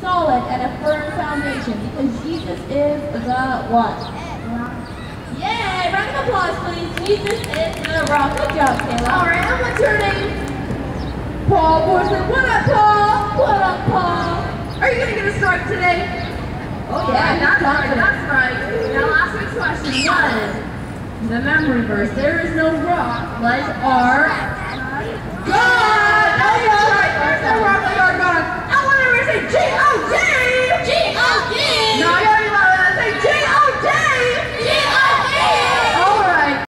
solid and a firm foundation because Jesus is the one. Yay! Round of applause, please. Jesus is the rock. Good job, Kayla. All right, and what's your name? Paul Borson. What up, Paul? What up, Paul? Are you gonna get a strike today? Oh yeah, that's right. That's right. Now, last week's question was the memory verse. There is no rock like our God. Oh yeah.